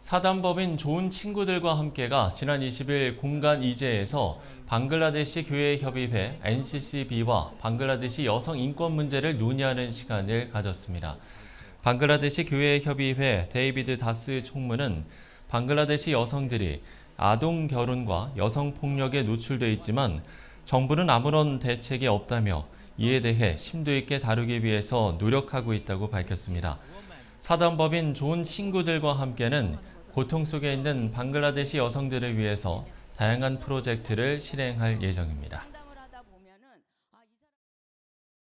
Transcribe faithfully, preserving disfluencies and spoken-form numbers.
사단법인 좋은 친구들과 함께가 지난 이십 일 공간 이재에서 방글라데시 교회협의회 엔씨씨비와 방글라데시 여성 인권 문제를 논의하는 시간을 가졌습니다. 방글라데시 교회협의회 데이비드 다스 총무는 방글라데시 여성들이 아동 결혼과 여성 폭력에 노출돼 있지만 정부는 아무런 대책이 없다며 이에 대해 심도 있게 다루기 위해서 노력하고 있다고 밝혔습니다. 사단법인 좋은 친구들과 함께는 고통 속에 있는 방글라데시 여성들을 위해서 다양한 프로젝트를 실행할 예정입니다.